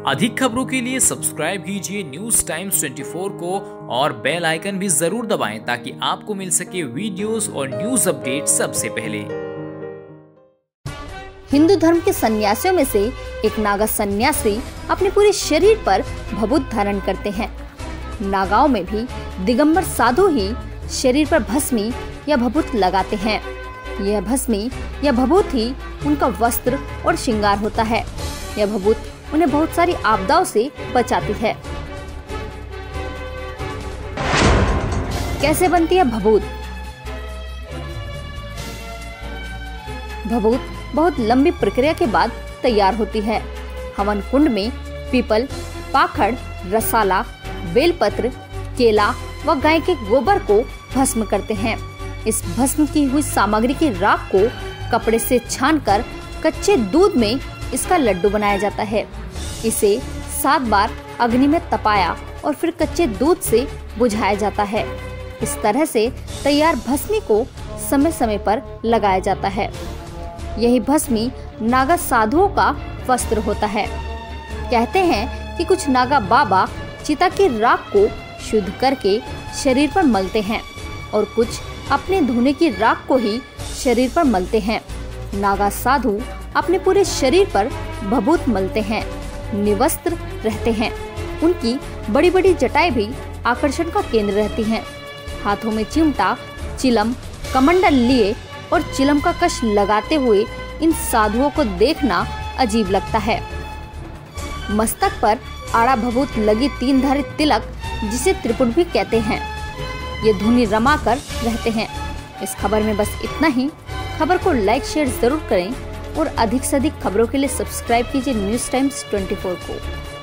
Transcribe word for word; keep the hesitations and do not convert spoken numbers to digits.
अधिक खबरों के लिए सब्सक्राइब कीजिए न्यूज टाइम्स चौबीस को और बेल आइकन भी जरूर दबाएं ताकि आपको मिल सके वीडियोस और न्यूज अपडेट सबसे पहले। हिंदू धर्म के सन्यासियों में से एक नागा सन्यासी अपने पूरे शरीर पर भभूत धारण करते हैं। नागाओं में भी दिगंबर साधु ही शरीर पर भस्मी या भभूत लगाते हैं। यह भस्मी या भभूत ही उनका वस्त्र और श्रृंगार होता है। यह भभूत उन्हें बहुत सारी आपदाओं से बचाती है। कैसे बनती है भभूत? भभूत बहुत लंबी प्रक्रिया के बाद तैयार होती है। हवन कुंड में पीपल, पाखड़, रसाला, बेलपत्र, केला व गाय के गोबर को भस्म करते हैं। इस भस्म की हुई सामग्री की राख को कपड़े से छानकर कच्चे दूध में इसका लड्डू बनाया जाता है। इसे सात बार अग्नि में तपाया और फिर कच्चे दूध से बुझाया जाता है। इस तरह से तैयार भस्मी को समय समय पर लगाया जाता है। यही भस्मी नागा साधुओं का वस्त्र होता है। कहते हैं कि कुछ नागा बाबा चिता की राख को शुद्ध करके शरीर पर मलते हैं और कुछ अपने धोने की राख को ही शरीर पर मलते हैं। नागा साधु अपने पूरे शरीर पर भभूत मलते हैं, निवस्त्र रहते हैं। उनकी बड़ी बड़ी जटाएं भी आकर्षण का केंद्र रहती हैं। हाथों में चिमटा, चिलम, कमंडल लिए और चिलम का कश लगाते हुए इन साधुओं को देखना अजीब लगता है। मस्तक पर आड़ा भभूत लगी तीन धारी तिलक, जिसे त्रिपुट भी कहते हैं, ये धुनी रमा कर रहते हैं। इस खबर में बस इतना ही। खबर को लाइक शेयर जरूर करें और अधिक से अधिक खबरों के लिए सब्सक्राइब कीजिए न्यूज टाइम्स चौबीस को।